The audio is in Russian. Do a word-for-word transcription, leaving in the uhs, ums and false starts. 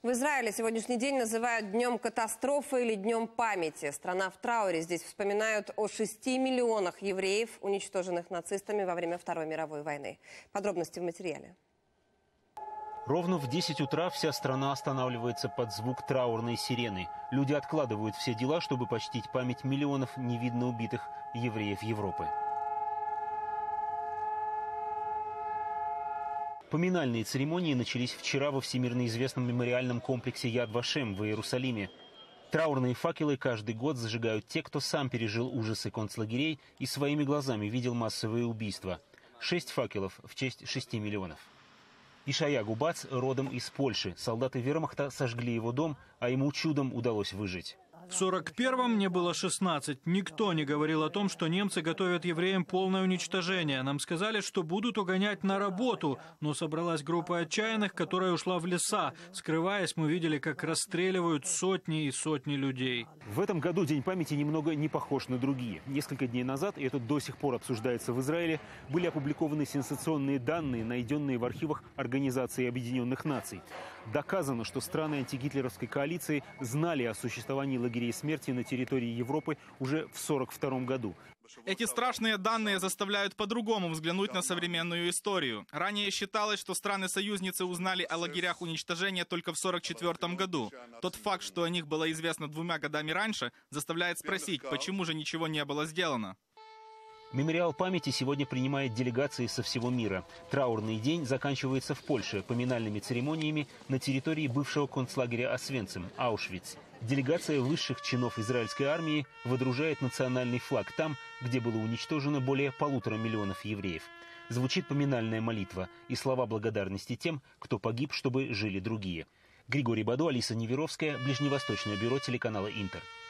В Израиле сегодняшний день называют днем катастрофы или днем памяти. Страна в трауре. Здесь вспоминают о шести миллионах евреев, уничтоженных нацистами во время Второй мировой войны. Подробности в материале. Ровно в десять утра вся страна останавливается под звук траурной сирены. Люди откладывают все дела, чтобы почтить память миллионов невидно убитых евреев Европы. Поминальные церемонии начались вчера во всемирно известном мемориальном комплексе Яд Вашем в Иерусалиме. Траурные факелы каждый год зажигают те, кто сам пережил ужасы концлагерей и своими глазами видел массовые убийства. Шесть факелов в честь шести миллионов. Ишая Губац родом из Польши. Солдаты вермахта сожгли его дом, а ему чудом удалось выжить. В сорок первом мне было шестнадцать. Никто не говорил о том, что немцы готовят евреям полное уничтожение. Нам сказали, что будут угонять на работу, но собралась группа отчаянных, которая ушла в леса. Скрываясь, мы видели, как расстреливают сотни и сотни людей. В этом году День памяти немного не похож на другие. Несколько дней назад, и это до сих пор обсуждается в Израиле, были опубликованы сенсационные данные, найденные в архивах Организации Объединенных Наций. Доказано, что страны антигитлеровской коалиции знали о существовании лагерей смерти на территории Европы уже в сорок втором году. Эти страшные данные заставляют по-другому взглянуть на современную историю. Ранее считалось, что страны-союзницы узнали о лагерях уничтожения только в сорок четвёртом году. Тот факт, что о них было известно двумя годами раньше, заставляет спросить, почему же ничего не было сделано. Мемориал памяти сегодня принимает делегации со всего мира. Траурный день заканчивается в Польше поминальными церемониями на территории бывшего концлагеря Освенцим, Аушвиц. Делегация высших чинов израильской армии водружает национальный флаг там, где было уничтожено более полутора миллионов евреев. Звучит поминальная молитва и слова благодарности тем, кто погиб, чтобы жили другие. Григорий Бадо, Алиса Неверовская, Ближневосточное бюро телеканала «Интер».